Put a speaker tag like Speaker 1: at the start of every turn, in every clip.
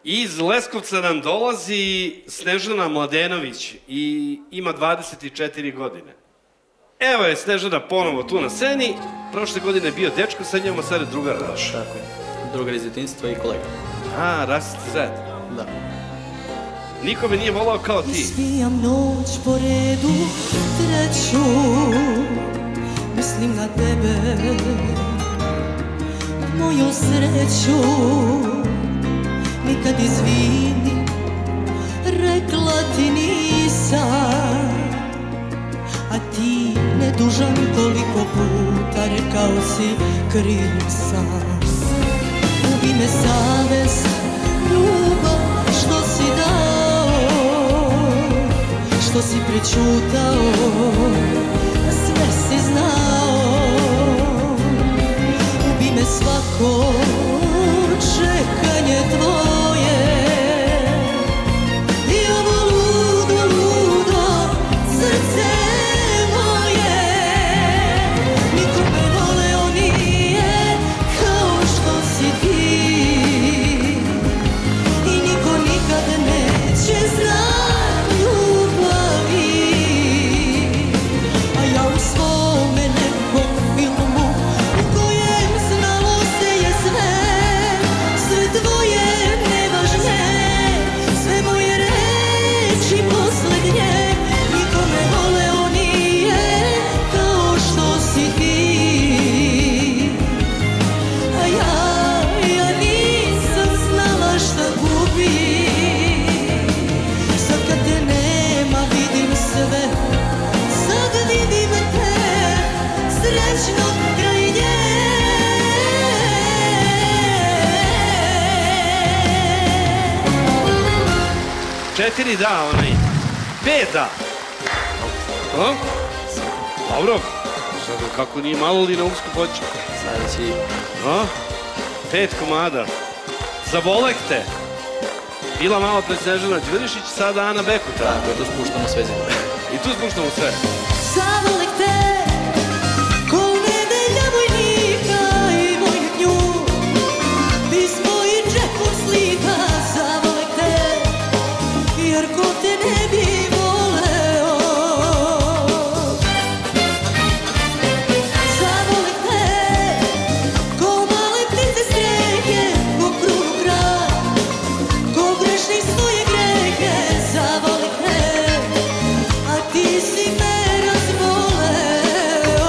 Speaker 1: Iz Leskovca nam dolazi Snežana Mladenović i ima 24 godine. Evo je Snežana ponovo tu na sceni. Prošle godine je bio dečko, sad njemu sad je drugar naš.
Speaker 2: Tako je. Drugar iz djetinjstva i kolega.
Speaker 1: A, rasite zajedno.
Speaker 2: Da.
Speaker 1: Niko me nije volao kao ti.
Speaker 3: Ispijam noć po redu treću, mislim na tebe, moju sreću. Nikad izvini, rekla ti nisam, a ti nedužan toliko puta rekao si kriv sam. Ubi me savest, ljubav što si dao, što si prečutao, sve si znao. Ubi me svako čekanje tvoje i ovo ludo, ludo srce moje. Niko me voleo nije kao što si ti i niko nikad neće znat ljubavi. A ja u svome nekom filmu u kojem znalo se je sve, sve tvoje nevažne, sve moje reči poslednje. Niko me voleo nije kao što si ti, a ja nisam znala šta gubim. Sad kad te nema vidim sve, sad vidim te srećno kraj nje.
Speaker 1: 4 da, onaj. 5 da. A? Dobro. Sad kako nije malo li na umsku poču.
Speaker 2: Sljedeći.
Speaker 1: A? 5 komada. Zavolek te. Bila malo pred Snežana Đurišić, sada Ana Bekuta.
Speaker 2: Tako je, tu spuštamo sve zime.
Speaker 1: I tu spuštamo sve.
Speaker 3: Zavolek te, ko nedelja vojnika i vojnik nju, pismo i džepom slika. Zavolek te, jer ko te ne bi voleo. Zavolek te, ko male ptice strehe, ko krunu kraj, ko grešnih svoje grehe. Zavolek te, a ti si me razvoleo.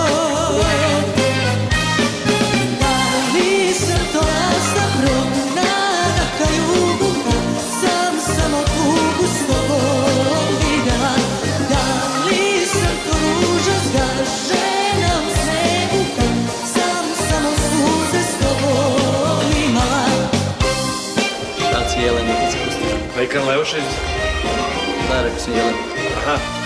Speaker 3: Da li sam to lasta promenada ka jugu, sam samo tugu s tobom videla. Da li sam to ruža zgažena u snegu, sam samo suze s tobom imala.
Speaker 2: Da li si Jelen, nikad si pustio?
Speaker 1: Pejkan Levošević.
Speaker 2: Da, rekao sam Jelen.
Speaker 1: Aha.